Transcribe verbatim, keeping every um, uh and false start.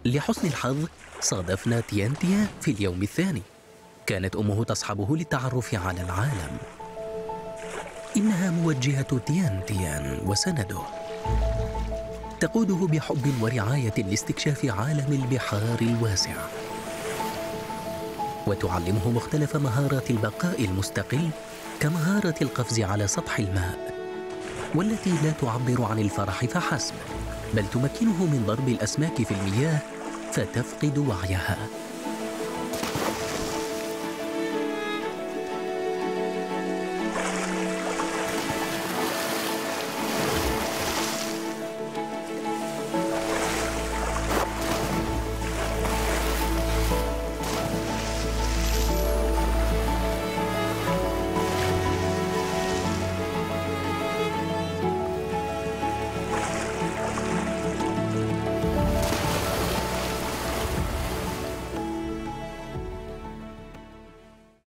لحسن الحظ صادفنا تيان تيان في اليوم الثاني. كانت أمه تصحبه للتعرف على العالم. إنها موجهة تيان تيان وسنده، تقوده بحب ورعاية لاستكشاف عالم البحار الواسع، وتعلمه مختلف مهارات البقاء المستقل كمهارة القفز على سطح الماء، والتي لا تعبر عن الفرح فحسب، بل تمكنه من ضرب الأسماك في المياه فتفقد وعيها.